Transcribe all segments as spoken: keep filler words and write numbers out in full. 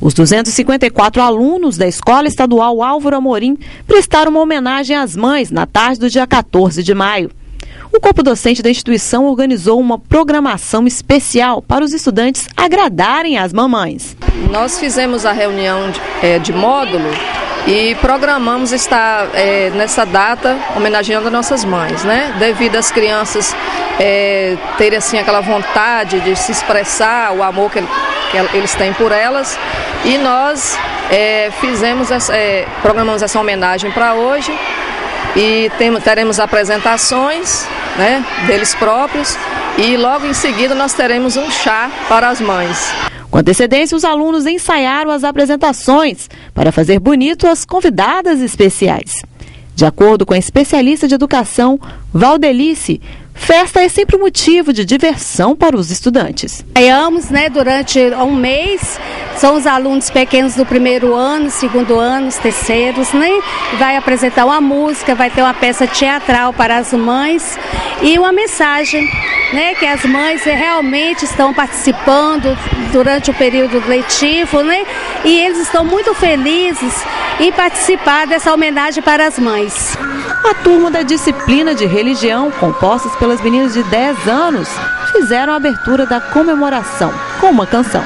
Os duzentos e cinquenta e quatro alunos da Escola Estadual Álvaro Amorim prestaram uma homenagem às mães na tarde do dia quatorze de maio. O corpo docente da instituição organizou uma programação especial para os estudantes agradarem as mamães. Nós fizemos a reunião de, é, de módulo e programamos estar é, nessa data homenageando nossas mães, né? Devido às crianças é, terem assim, aquela vontade de se expressar o amor que, que eles têm por elas. E nós é, fizemos essa, é, programamos essa homenagem para hoje e tem, teremos apresentações, né, deles próprios, e logo em seguida nós teremos um chá para as mães. Com antecedência, os alunos ensaiaram as apresentações para fazer bonito as convidadas especiais. De acordo com a especialista de educação, Valdelice, festa é sempre um motivo de diversão para os estudantes. Ensaiamos, né, durante um mês, são os alunos pequenos do primeiro ano, segundo ano, os terceiros, né? Vai apresentar uma música, vai ter uma peça teatral para as mães e uma mensagem, né, que as mães realmente estão participando durante o período letivo, né? E eles estão muito felizes em participar dessa homenagem para as mães. A turma da disciplina de religião, compostas pelas meninas de dez anos, fizeram a abertura da comemoração com uma canção.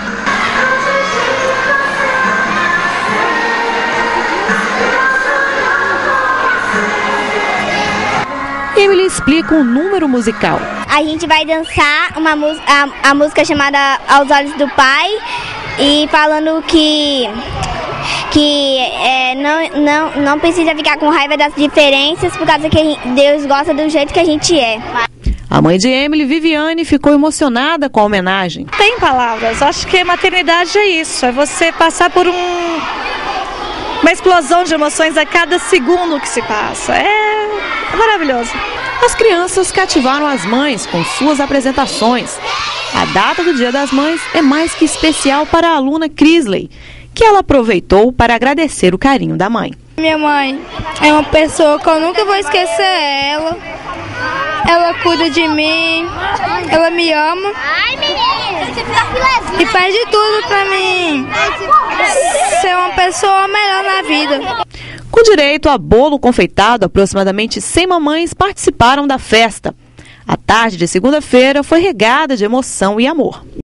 Emily explica um número musical. A gente vai dançar uma a, a música chamada Aos Olhos do Pai e falando que que é, não, não, não precisa ficar com raiva das diferenças por causa que Deus gosta do jeito que a gente é. A mãe de Emily, Viviane, ficou emocionada com a homenagem. Tem palavras, acho que a maternidade é isso, é você passar por um, uma explosão de emoções a cada segundo que se passa, é maravilhoso. As crianças cativaram as mães com suas apresentações. A data do Dia das Mães é mais que especial para a aluna Crisley, que ela aproveitou para agradecer o carinho da mãe. Minha mãe é uma pessoa que eu nunca vou esquecer ela. Ela cuida de mim, ela me ama e faz de tudo para mim ser uma pessoa melhor na vida. Com direito a bolo confeitado, aproximadamente cem mamães participaram da festa. A tarde de segunda-feira foi regada de emoção e amor.